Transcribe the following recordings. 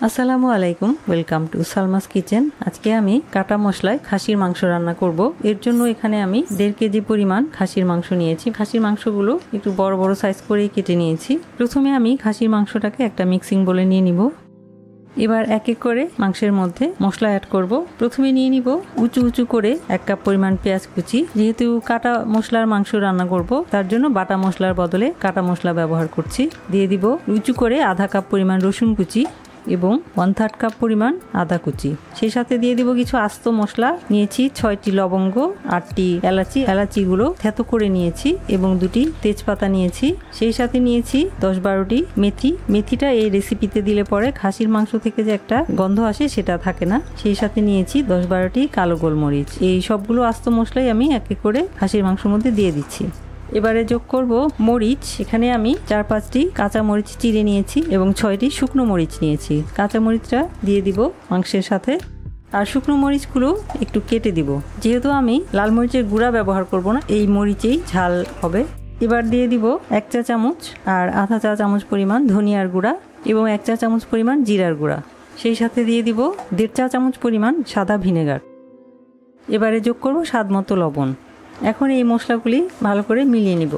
আসসালামু আলাইকুম, welcome to Salma's kitchen. আজকে আমি কাটা মশলায় খাসির মাংস রান্না করব। এর জন্য এখানে আমি 1.5 কেজি পরিমাণ খাসির মাংস নিয়েছি। খাসির মাংসগুলো একটু বড় বড় সাইজ করেই কেটে নিয়েছি। প্রথমে আমি খাসির মাংসটাকে একটা মিক্সিং বলে নিয়ে নিব। এবার এক এক করে মাংসের মধ্যে মশলা অ্যাড করব। প্রথমে নিয়ে নিব উঁচু উঁচু করে 1 কাপ পরিমাণ পেঁয়াজ কুচি। যেহেতু কাটা মশলার মাংস রান্না করব, তার জন্য বাটা মশলার বদলে কাটা মশলা ব্যবহার করছি। দিয়ে দিব উঁচু করে আধা কাপ পরিমাণ রসুন কুচি এবং 1/3 কাপ পরিমাণ আদা কুচি। সেই সাথে দিয়ে দিব কিছু আস্ত মশলা। নিয়েছি 6টি লবঙ্গ, 8টি এলাচি। এলাচিগুলো থেতো করে নিয়েছি এবং 2টি তেজপাতা নিয়েছি। সেই সাথে নিয়েছি 10-12টি মেথি। মেথিটা এই রেসিপিতে দিলে পরে খাসির মাংস থেকে যে একটা গন্ধ আসে সেটা থাকে না। সেই সাথে নিয়েছি 10-12টি কালো গোলমরিচ। এই সবগুলো আস্ত মশলাই আমি এক এক করে খাসির মাংসের মধ্যে দিয়ে দিচ্ছি। এবারে যোগ করব মরিচ। এখানে আমি 4-5টি কাঁচা মরিচ চিড়ে নিয়েছি এবং 6টি শুকনো মরিচ নিয়েছি। কাঁচা মরিচটা দিয়ে দিব মাংসের সাথে, আর শুকনো মরিচগুলো একটু কেটে দিব। যেহেতু আমি লাল মরিচের গুঁড়া ব্যবহার করব না, এই মরিচেই ঝাল হবে। এবার দিয়ে দিব 1 চা চামচ আর আধা চা চামচ পরিমাণ ধনিয়ার গুঁড়া এবং 1 চা চামচ পরিমাণ জিরার গুঁড়া। সেই সাথে দিয়ে দিব 1.5 চা চামচ পরিমাণ সাদা ভিনেগার। এবারে যোগ করব স্বাদ মতো লবণ। এখন এই মশলাগুলি ভালো করে মিলিয়ে নিব।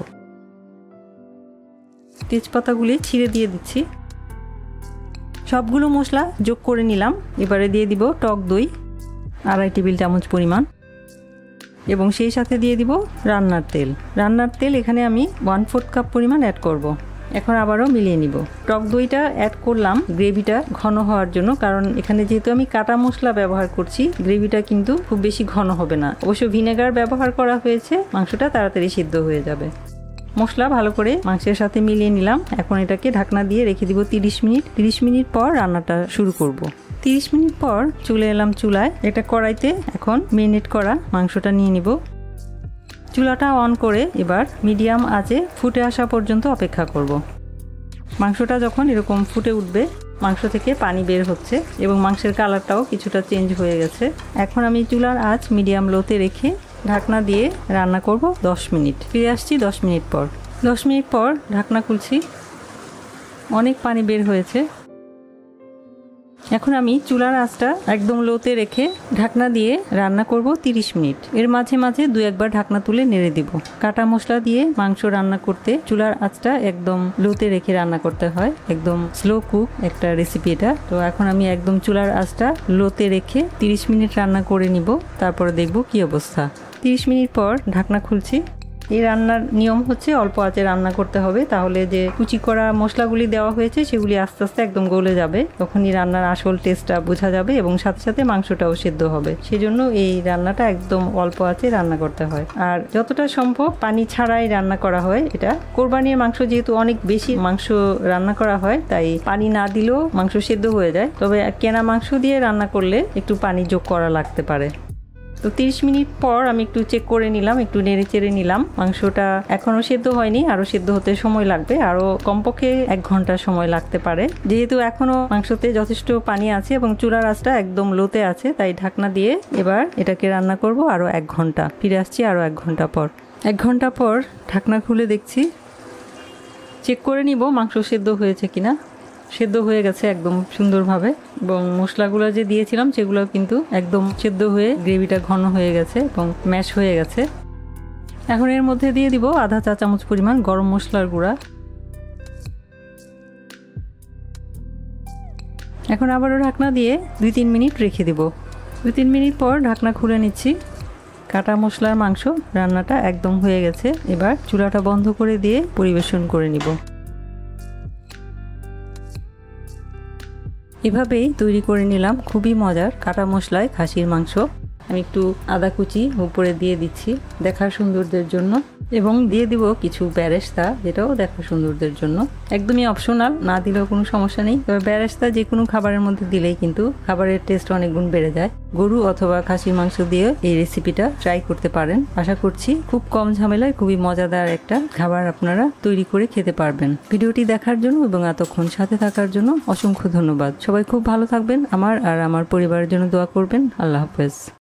তেজপাতাগুলি ছিঁড়ে দিয়ে দিচ্ছি। সবগুলো মশলা যোগ করে নিলাম। এবারে দিয়ে দিব টক দই 2.5 টেবিল চামচ পরিমাণ এবং সেই সাথে দিয়ে দিব রান্নার তেল। রান্নার তেল এখানে আমি 1/4 কাপ পরিমাণ অ্যাড করব। এখন আবারও মিলিয়ে নিব। টক দইটা অ্যাড করলাম গ্রেভিটা ঘন হওয়ার জন্য, কারণ এখানে যেহেতু আমি কাটা মশলা ব্যবহার করছি, গ্রেভিটা কিন্তু খুব বেশি ঘন হবে না। অবশ্য ভিনেগার ব্যবহার করা হয়েছে, মাংসটা তাড়াতাড়ি সিদ্ধ হয়ে যাবে। মশলা ভালো করে মাংসের সাথে মিলিয়ে নিলাম। এখন এটাকে ঢাকনা দিয়ে রেখে দিব 30 মিনিট। 30 মিনিট পর রান্নাটা শুরু করব। 30 মিনিট পর চলে এলাম চুলায়। এটা কড়াইতে এখন মেরিনেট করা মাংসটা নিয়ে নিব। চুলাটা অন করে এবার মিডিয়াম আঁচে ফুটে আসা পর্যন্ত অপেক্ষা করব। মাংসটা যখন এরকম ফুটে উঠবে, মাংস থেকে পানি বের হচ্ছে এবং মাংসের কালারটাও কিছুটা চেঞ্জ হয়ে গেছে। এখন আমি চুলার আঁচ মিডিয়াম লোতে রেখে ঢাকনা দিয়ে রান্না করব 10 মিনিট। ফিরে আসছি 10 মিনিট পর। 10 মিনিট পর ঢাকনা খুলছি। অনেক পানি বের হয়েছে। এখন আমি চুলার আঁচটা একদম লোতে রেখে ঢাকনা দিয়ে রান্না করব 30 মিনিট। এর মাঝে মাঝে 2-1 ঢাকনা তুলে নেড়ে দিব। কাটা মশলা দিয়ে মাংস রান্না করতে চুলার আঁচটা একদম লোতে রেখে রান্না করতে হয়। একদম স্লো কুক একটা রেসিপি এটা। তো এখন আমি একদম চুলার আঁচটা লোতে রেখে 30 মিনিট রান্না করে নিব। তারপরে দেখব কি অবস্থা। 30 মিনিট পর ঢাকনা খুলছি। এই রান্নার নিয়ম হচ্ছে অল্প আঁচে রান্না করতে হবে, তাহলে যে কুচি করা মশলাগুলি দেওয়া হয়েছে সেগুলি আস্তে আস্তে একদম গলে যাবে। তখনই রান্নার আসল টেস্টটা বোঝা যাবে এবং সাথে সাথে মাংসটাও সিদ্ধ হবে। সেজন্য এই রান্নাটা একদম অল্প আঁচে রান্না করতে হয়। আর যতটা সম্ভব পানি ছাড়াই রান্না করা হয়। এটা কোরবানির মাংস, যেহেতু অনেক বেশি মাংস রান্না করা হয়, তাই পানি না দিলেও মাংস সিদ্ধ হয়ে যায়। তবে কেনা মাংস দিয়ে রান্না করলে একটু পানি যোগ করা লাগতে পারে। তো 30 মিনিট পর আমি একটু চেক করে নিলাম, একটু নেড়ে চেড়ে নিলাম। মাংসটা এখনো সেদ্ধ হয়নি, আরো সেদ্ধ হতে সময় লাগবে। আরো কমপক্ষে 1 ঘন্টা সময় লাগতে পারে। যেহেতু এখনো মাংসতে যথেষ্ট পানি আছে এবং চুলার আঁচটা একদম লোতে আছে, তাই ঢাকনা দিয়ে এবার এটাকে রান্না করব আরো 1 ঘন্টা। ফিরে আসছি আরো 1 ঘন্টা পর। 1 ঘন্টা পর ঢাকনা খুলে দেখছি, চেক করে নিব মাংস সেদ্ধ হয়েছে কিনা। সেদ্ধ হয়ে গেছে একদম সুন্দরভাবে এবং মশলাগুলো যে দিয়েছিলাম সেগুলো কিন্তু একদম সেদ্ধ হয়ে গ্রেভিটা ঘন হয়ে গেছে এবং ম্যাশ হয়ে গেছে। এখন এর মধ্যে দিয়ে দিব আধা চা চামচ পরিমাণ গরম মশলার গুঁড়া। এখন আবারও ঢাকনা দিয়ে 2-3 মিনিট রেখে দিব। 2-3 মিনিট পর ঢাকনা খুলে নিচ্ছি। কাটা মশলার মাংস রান্নাটা একদম হয়ে গেছে। এবার চুলাটা বন্ধ করে দিয়ে পরিবেশন করে নিব। এভাবেই তৈরি করে নিলাম খুবই মজার কাটা মশলায় খাসির মাংস। আমি একটু আদা কুচি উপরে দিয়ে দিচ্ছি দেখার সৌন্দর্যের জন্য এবং দিয়ে দিব কিছু বেরেস্তা, যেটাও দেখার সৌন্দর্যের জন্য। একদমই অপশনাল, না দিলেও কোনো সমস্যা নেই। তবে বেরেস্তা যে কোনো খাবারের মধ্যে দিলেই কিন্তু খাবারের টেস্ট অনেক গুণ বেড়ে যায়। গরু অথবা খাসির মাংস দিয়ে এই রেসিপিটা ট্রাই করতে পারেন। আশা করছি খুব কম ঝামেলায় খুবই মজাদার একটা খাবার আপনারা তৈরি করে খেতে পারবেন। ভিডিওটি দেখার জন্য এবং এতক্ষণ সাথে থাকার জন্য অসংখ্য ধন্যবাদ। সবাই খুব ভালো থাকবেন। আমার আর আমার পরিবারের জন্য দোয়া করবেন। আল্লাহ হাফেজ।